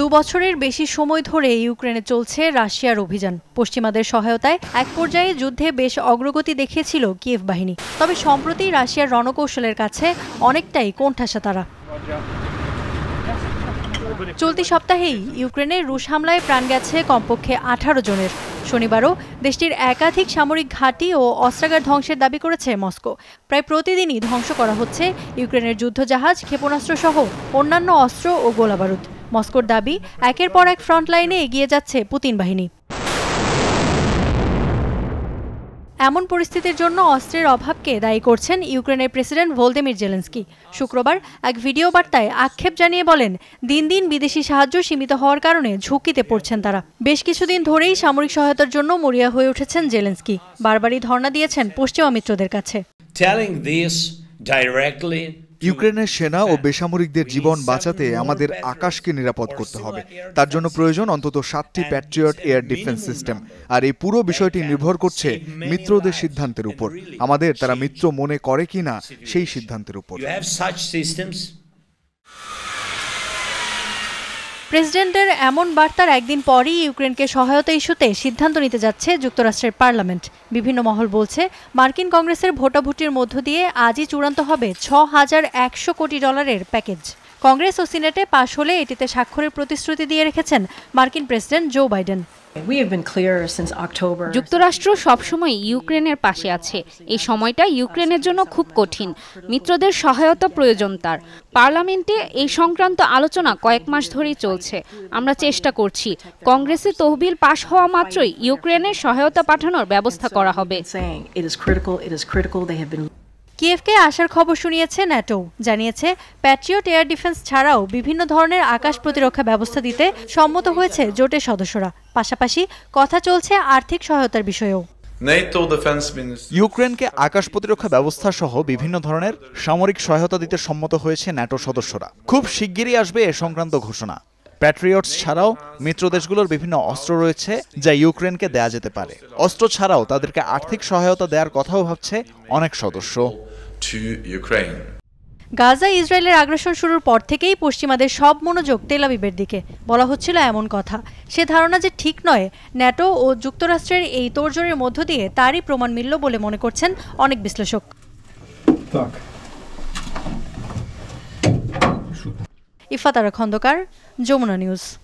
2 বছরের বেশি সময় ধরে ইউক্রেনে চলছে রাশিয়ার অভিযান। পশ্চিমাদের সহায়তায় এক পর্যায়ে যুদ্ধে বেশ অগ্রগতি দেখিয়েছিল কিয়েভ বাহিনী। তবে সম্প্রতি রাশিয়ার রণকৌশলের কাছে অনেকটাই কোণঠাসা তারা। চলতি সপ্তাহেই ইউক্রেনে রুশ হামলায় প্রাণ গেছে কমপক্ষে 18 জনের। শনিবারও দেশটির একাধিক সামরিক ঘাঁটি ও অস্ত্রাগার ধ্বংসের দাবি করেছে মস্কো। প্রায় প্রতিদিনই ধ্বংস করা হচ্ছে ইউক্রেনের যুদ্ধজাহাজ, ক্ষেপণাস্ত্র সহ অন্যান্য অস্ত্র ও গোলাবারুদ। মস্কোর দাবি, একের পর এক ফ্রন্ট লাইনে এগিয়ে যাচ্ছে পুতিন বাহিনী। এমন পরিস্থিতির জন্য অস্ত্রের অভাবকে দায়ী করছেন ইউক্রেনের প্রেসিডেন্ট ভলোদিমির জেলেনস্কি। শুক্রবার এক ভিডিও বার্তায় আক্ষেপ জানিয়ে বলেন, দিন দিন বিদেশি সাহায্য সীমিত হওয়ার কারণে ঝুঁকিতে পড়ছেন তারা। বেশ কিছুদিন ধরেই সামরিক সহায়তার জন্য মরিয়া হয়ে উঠেছেন জেলেনস্কি। বারবারই ধর্ণা দিয়েছেন পশ্চিমা মিত্রদের কাছে। ইউক্রেনের সেনা ও বেসামরিকদের জীবন বাঁচাতে আমাদের আকাশকে নিরাপদ করতে হবে। তার জন্য প্রয়োজন অন্তত 7টি প্যাট্রিয়ট এয়ার ডিফেন্স সিস্টেম। আর এই পুরো বিষয়টি নির্ভর করছে মিত্রদের সিদ্ধান্তের উপর। আমাদের তারা মিত্র মনে করে কিনা সেই সিদ্ধান্তের উপর। প্রেসিডেন্টের এমন বার্তার একদিন পরই ইউক্রেনকে সহায়তা ইস্যুতে সিদ্ধান্ত নিতে যাচ্ছে যুক্তরাষ্ট্রের পার্লামেন্ট। বিভিন্ন মহল বলছে, মার্কিন কংগ্রেসের ভোটাভুটির মধ্য দিয়ে আজই চূড়ান্ত হবে $6,100 কোটি প্যাকেজ। কংগ্রেস ও সিনেটে পাশ হলে এটিতে স্বাক্ষরের প্রতিশ্রুতি দিয়ে রেখেছেন মার্কিন প্রেসিডেন্ট জো বাইডেন। যুক্তরাষ্ট্র সবসময় ইউক্রেনের পাশে আছে। এই সময়টা ইউক্রেনের জন্য খুব কঠিন। মিত্রদের সহায়তা প্রয়োজন তার। পার্লামেন্টে এই সংক্রান্ত আলোচনা কয়েক মাস ধরেই চলছে। আমরা চেষ্টা করছি, কংগ্রেসে তহবিল পাশ হওয়া মাত্রই ইউক্রেনের সহায়তা পাঠানোর ব্যবস্থা করা হবে। কিয়েভকে আসার খবর শুনিয়েছে ন্যাটো। জানিয়েছে, প্যাট্রিয়ট এয়ার ডিফেন্স ছাড়াও বিভিন্ন ধরনের আকাশ প্রতিরক্ষা ব্যবস্থা দিতে সম্মত হয়েছে জোটের সদস্যরা। পাশাপাশি কথা চলছে আর্থিক সহায়তার বিষয়েও। ইউক্রেনকে আকাশ প্রতিরক্ষা ব্যবস্থা সহ বিভিন্ন ধরনের সামরিক সহায়তা দিতে সম্মত হয়েছে ন্যাটো সদস্যরা। খুব শিগগিরই আসবে এ সংক্রান্ত ঘোষণা। প্যাট্রিয়টস ছাড়াও মিত্র দেশগুলোর বিভিন্ন অস্ত্র রয়েছে যা ইউক্রেনকে দেয়া যেতে পারে। অস্ত্র ছাড়াও তাদেরকে আর্থিক সহায়তা দেওয়ার কথাও ভাবছে অনেক সদস্য। গাজায় ইসরায়েলের আগ্রাসন শুরুর পর থেকেই পশ্চিমাদের সব মনোযোগ তেল আবিবের দিকে। বলা হচ্ছিল এমন কথা, সে ধারণা যে ঠিক নয়, ন্যাটো ও যুক্তরাষ্ট্রের এই তোড়জোড়ের মধ্য দিয়ে তারই প্রমাণ মিলল বলে মনে করছেন অনেক বিশ্লেষক। ইফাত আরা খন্দকার, যমুনা নিউজ।